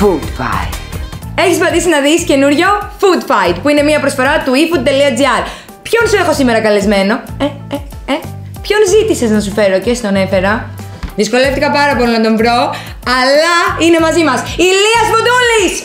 Food Fight. Έχεις πατήσει να δεις καινούριο Food Fight, που είναι μια προσφορά του efood.gr. Ποιον σου έχω σήμερα καλεσμένο? Ποιον ζήτησες να σου φέρω και στον έφερα? Δυσκολεύτηκα πάρα πολύ να τον βρω, αλλά είναι μαζί μας Ηλίας Φωτούλης!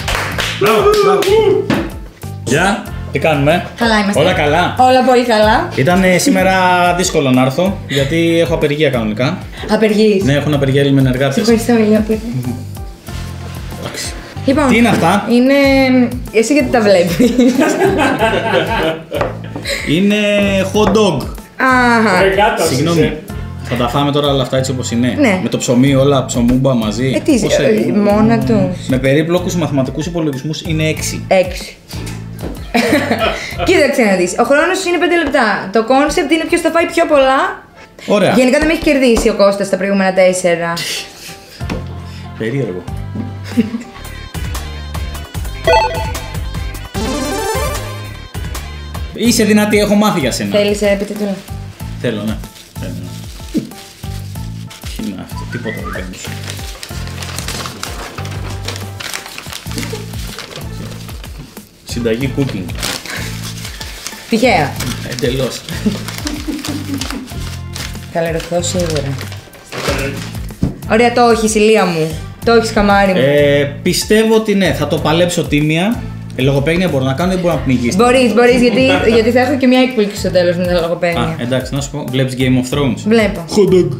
Γεια, τι κάνουμε? Καλά είμαστε. Όλα καλά? Όλα πολύ καλά. Ήταν σήμερα δύσκολο να έρθω, γιατί έχω απεργία κανονικά. Απεργείς? Ναι, έχουν απεργία Έλληνες εργάτες. Ευχαριστώ, Ηλία, που ήρθες. Λοιπόν, Τι είναι αυτά? Είναι... Εσύ γιατί τα βλέπεις? Είναι hot dog. Αχα. Συγγνώμη. Θα τα φάμε τώρα όλα αυτά έτσι όπως είναι? Ναι. Με το ψωμί όλα, ψωμούμπα μαζί. Τι, μόνα του. Με περίπλοκους μαθηματικούς υπολογισμούς είναι 6. 6. Κοίταξε να δεις. Ο χρόνος είναι 5 λεπτά. Το κόνσεπτ είναι ποιος θα φάει πιο πολλά. Ωραία. Γενικά δεν με έχει κερδίσει ο Κώστας τα προηγούμενα 4. Περίεργο. Είσαι δυνατή, έχω μάθει για σένα. Θέλεις επιτετούλα? Θέλω, ναι. Τι είναι αυτό, τίποτα δεν παίρνει. Συνταγή cooking. Τυχαία. Εντελώς. Θα λερωθώ σίγουρα. Ωραία, το έχεις, Ηλία μου. Το έχεις, καμάρι μου. Πιστεύω ότι ναι, θα το παλέψω τίμια. Λογοπαίγνια μπορώ να κάνω ή μπορώ να πνιγείς? Μπορείς, γιατί θα έχω και μια έκπληξη στο τέλος με τα λογοπαίγνια. Α, εντάξει, να σου πω. Βλέπεις Game of Thrones? Βλέπω. Hot dog.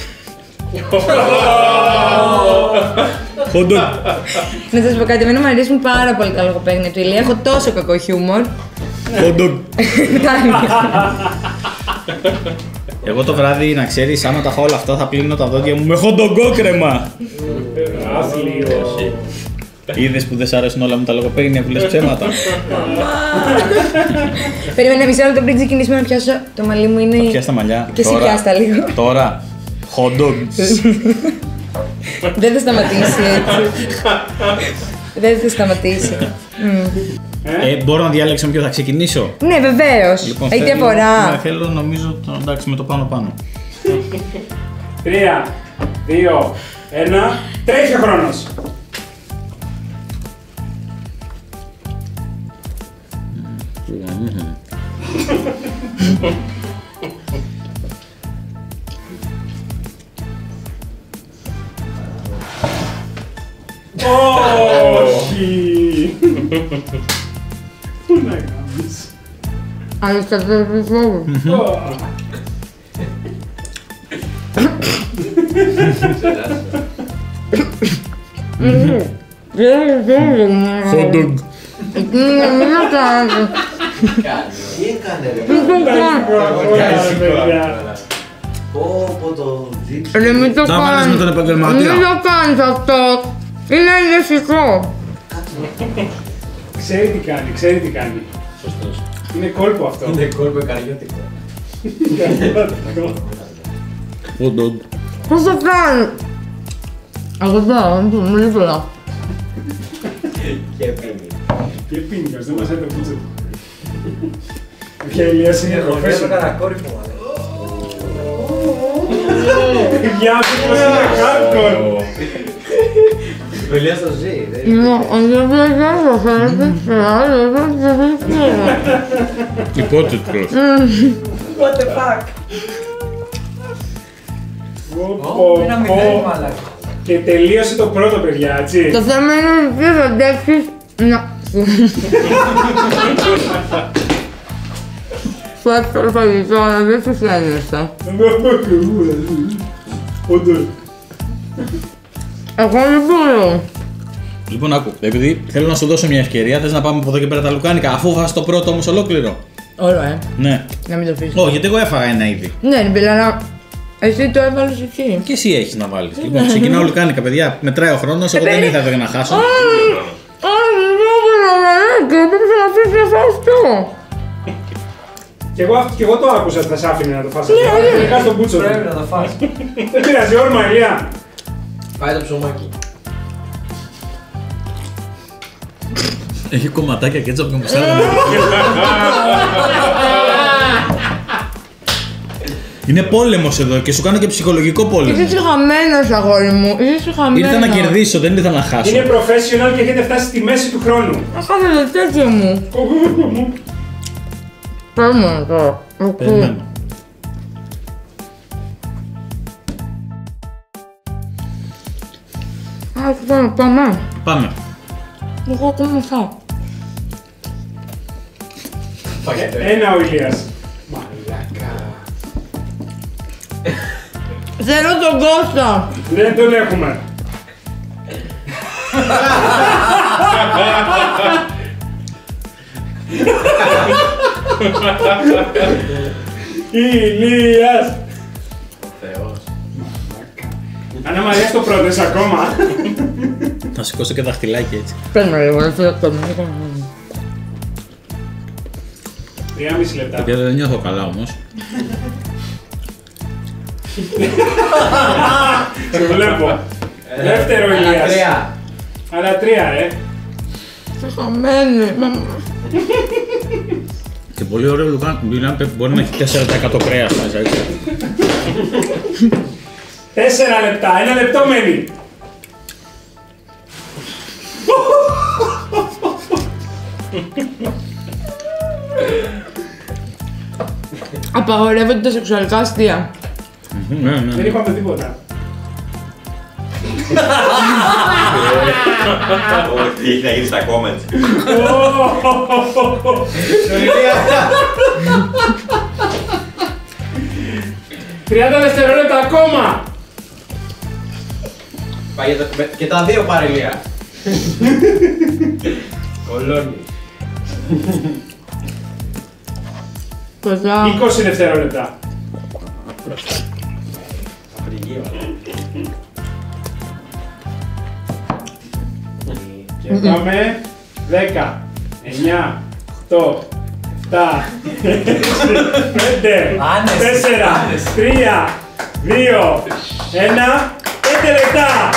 Hot dog. Να σας πω κάτι, εμένα μου αρέσουν πάρα πολύ τα λογοπαίγνια του Ηλία. Έχω τόσο κακό χιούμορ. Hot dog. Εγώ το βράδυ, να ξέρεις, άμα τα έχω όλα αυτά θα πλύνω τα δόντια μου με χοντογκόκρεμα. Είδες που δεν σ' αρέσουν όλα μου τα λογοπαίγνια που λες ψέματα? Περίμενε μισό λεπτό πριν ξεκινήσουμε να πιάσω το μαλλί μου. Είναι... Πιάσ' τα μαλλιά. Και εσύ πιάσ' τα λίγο. Τώρα, hot dogs. Δεν θα σταματήσει έτσι. Δεν θα σταματήσει. Μπορώ να διάλεξω με ποιο θα ξεκινήσω? Ναι, βεβαίως. Λοιπόν, Έχει διαφορά. Ναι, θέλω νομίζω, εντάξει, με το πάνω. 3, 2, 1, τρέχει ο χρόνος. Όχι! Πού να κάνεις? Αναστατεύω. Hot dog. Τι έκανε ρε? Ρε μην το Τα βάλες με τον κάνεις. επαγγελματία. Μην το κάνεις αυτό. Είναι ενδεσικό. Ξέρει τι κάνει. Σωστός. Είναι κόλπο αυτό. Είναι κόλπο καριώτικο. Hot dog. Πώς το κάνει? Αγωτά, μου λίπολα. Και πίνει. Και πίνικας, δεν μας έρθει το πούτσο του. Ποια Ηλίας είναι προφέσιο. Έχω κατακόρυφο μάλλον. Παιδιά, αυτός είναι hardcore. Ο Ηλίας το ζει. Υπότιτλος. What the fuck. Ένα μηδέν μαλάκα. Και τελείωσε το πρώτο, παιδιά, έτσι. Το θέμα είναι ότι δεν θα αντέξεις να... Σου έφερε φαγητό, αλλά δεν σου φαίνεσαι. Όντως. Εγώ δεν μπορώ. Λοιπόν, άκου, επειδή θέλω να σου δώσω μια ευκαιρία, θες να πάμε από εδώ και πέρα τα λουκάνικα, αφού φας το πρώτο όμως ολόκληρο? Όλο, Ναι. να μην το αφήσεις. Όχι, γιατί εγώ έφαγα ένα ήδη. Ναι, αλλά εσύ το έβαλες εκεί. Και εσύ έχεις να βάλεις. Λοιπόν, ξεκινάω λουκάνικα, παιδιά. Μετράει ο χρόνος, εγώ δεν ήθελα για να χάσω. Πρέπει να αφήσεις να φας αυτό. Κι εγώ το άκουσα ότι θα σ' άφηνε να το φας. Δεν κάνει τον μπούτσο. Πρέπει να το φας. Δεν πειράζει, όρμα, Ηλία. Πάει το ψωμάκι. Έχει κομματάκια κέτσαπ και μουστάρδα. Είναι πόλεμος εδώ και σου κάνω και ψυχολογικό πόλεμο. Είσαι χαμένος, αγόρι μου. Είσαι χαμένος. Ήρθα να κερδίσω, δεν ήρθα να χάσω. Είναι professional και έχετε φτάσει στη μέση του χρόνου. Αχάθετε τέτοιο μου. Πάμε τώρα. Περιμένω. Πάμε. Πάμε. Εγώ ακόμα φάω. Ένα ο Ηλίας. Μαλάκα. Θέλω τον Κώστα. Δεν τον έχουμε. Ηλίας. Θεός. Άννα Μαρία στο πρώτο, είσαι ακόμα. Θα σηκώσω και δαχτυλάκι έτσι. Πες με λίγο, θέλω το 3,5 λεπτά. Γιατί δεν νιώθω καλά όμως. Σε βλέπω. Δεύτερο Ηλίας. Τρία. Άλλα 3, Είσαι χαμένη. Και πολύ ωραίο λουκάν. Μπορεί να έχει 4% κρέας μέσα έτσι. 4 λεπτά, 1 λεπτό μένει. Απαγορεύονται τα σεξουαλικά αστεία. Ναι, ναι. Δεν είπαμε τίποτα. Τι έχει να γίνει στα comments. 30 δευτερόλεπτα ακόμα. Πάει και τα δύο παρελία. Κολόνι. Παιδιά. 20 δευτερόλεπτα. Και πάμε 10, 9, 8, 7, 6, 5, 4, 3, 2, 1, 5 λεπτά!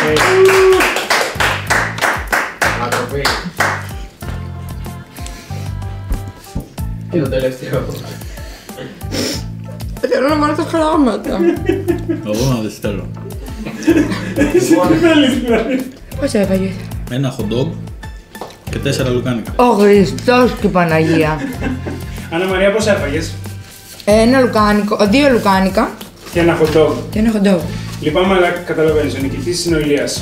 Ανατροπή. Και το τελευταίο. Θέλω να μάθω τα χλάματα. Εγώ να δεν θέλω. Εσύ τι θέλεις δηλαδή? Πώς έφαγες? Ένα hot dog και 4 λουκάνικα. Ο Χριστός και η Παναγία. Άννα Μαρία, πώς έφαγες? Ένα λουκάνικο, 2 λουκάνικα Και ένα hot dog. και ένα hot dog. Λυπάμαι, αλλά καταλαβαίνεις, ο νικητής είναι ο Ηλίας.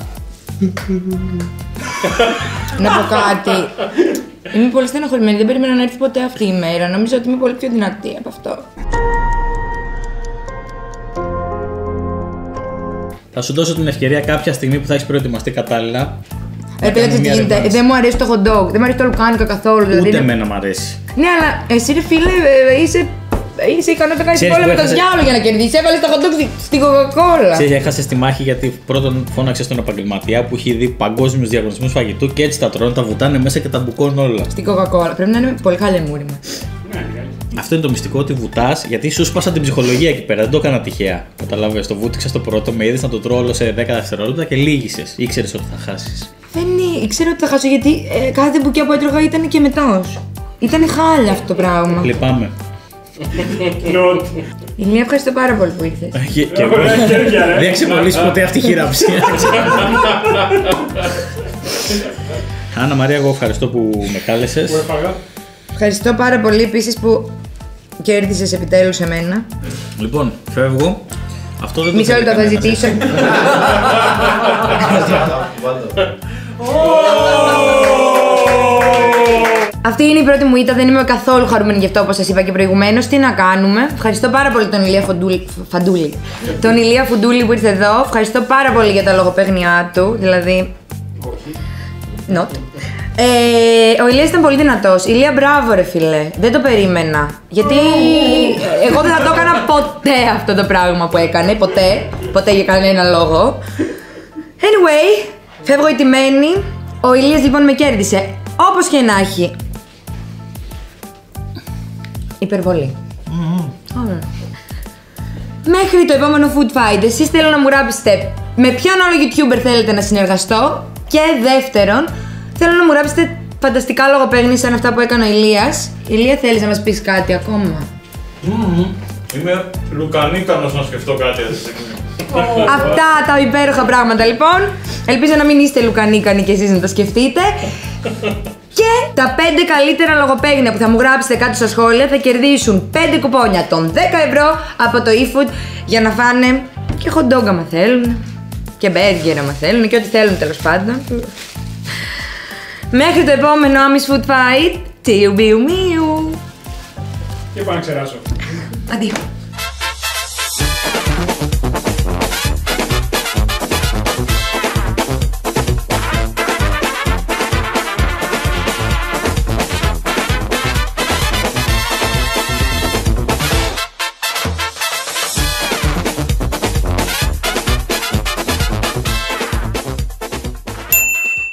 Να πω κάτι. Είμαι πολύ στενοχωρημένη, δεν περίμενα να έρθει ποτέ αυτή η μέρα. Νομίζω ότι είμαι πολύ πιο δυνατή από αυτό. Θα σου δώσω την ευκαιρία κάποια στιγμή που θα έχει προετοιμαστεί κατάλληλα. Επέλεξε τι γίνεται. Δεν μου αρέσει το hot dog, δεν μου αρέσει το λουκάνικο καθόλου. Δηλαδή Ούτε είναι- εμένα μ' αρέσει. Ναι, αλλά εσύ ρε φίλε, είσαι ικανό να κάνει Ξέρεις πόλεμο που με το έχασε- διάολο για να κερδίσει. Έβαλε το hot dog στην Coca-Cola. Ξέρεις, έχασε τη μάχη γιατί πρώτον φώναξε στον επαγγελματία που έχει δει παγκόσμιους διαγωνισμούς φαγητού και έτσι τα τρώνε, τα βουτάνε μέσα και τα μπουκώνουν όλα. Στην Coca-Cola. Πρέπει να είναι πολύ καλή μούρημα. Ναι, είναι καλή. Αυτό είναι το μυστικό, ότι βουτάς, γιατί σου σπάσα την ψυχολογία εκεί πέρα. Δεν το έκανα τυχαία. Καταλαβαίνεις, το βούτυξα στο πρώτο, με είδες να το τρώω όλο σε 10 δευτερόλεπτα και λύγησες. Ήξερες ότι θα χάσεις. Δεν ήξερα ότι θα χάσω γιατί κάθε μπουκιά που έτρωγα ήταν και μετός. Ήταν χάλια αυτό το πράγμα. Λυπάμαι. Νοτ. Ηλία, ευχαριστώ πάρα πολύ που ήρθες. Και εγώ. Ωραία χέρια, ρε. Δεν ξεπολύσει ποτέ αυτή η χειραψία. Άννα Μαρία, εγώ ευχαριστώ που με κάλεσες. Που έφαγα. Ευχαριστώ πάρα πολύ επίσης που κέρδισες επιτέλους εμένα. Λοιπόν, φεύγω. Αυτό δεν το Μισό θέλει λεπτό θα κανένας, ζητήσω. Αυτή είναι η πρώτη μου ήττα, δεν είμαι καθόλου χαρούμενη γι' αυτό όπως σας είπα και προηγουμένως. Τι να κάνουμε. Ευχαριστώ πάρα πολύ τον Ηλία Φαντούλη. Τον Ηλία Φουντούλη που ήρθε εδώ. Ευχαριστώ πάρα πολύ για τα λογοπαίγνιά του. Δηλαδή. Not. Ο Ηλίας ήταν πολύ δυνατός. Ηλία, μπράβο ρε φίλε. Δεν το περίμενα. Γιατί εγώ δεν θα το έκανα ποτέ αυτό το πράγμα που έκανε. Ποτέ. Ποτέ για κανένα λόγο. Anyway, φεύγω ηττημένη. Ο Ηλίας λοιπόν με κέρδισε. Όπως και να έχει. Υπερβολή. Ωραία. Μέχρι το επόμενο Food Fight, εσείς θέλω να μου ράψετε με ποιον άλλο YouTuber θέλετε να συνεργαστώ. Και δεύτερον, θέλω να μου ράψετε φανταστικά λογοπαίγνια σαν αυτά που έκανε ο Ηλίας. Ηλία, θέλεις να μας πεις κάτι ακόμα? Είμαι λουκανίκανος να σκεφτώ κάτι αυτή τη στιγμή. Αυτά τα υπέροχα πράγματα λοιπόν. Ελπίζω να μην είστε λουκανίκανοι και εσείς να τα σκεφτείτε. Και τα 5 καλύτερα λογοπαίγνια που θα μου γράψετε κάτω στα σχόλια θα κερδίσουν 5 κουπόνια των 10 ευρώ από το eFood για να φάνε και hot dog άμα θέλουν, και burger άμα θέλουν και ό,τι θέλουν τέλος πάντων. Μέχρι το επόμενο Ami's Food Fight. Τσιου μπιου μιου. Και πάω να ξεράσω. Αντίο.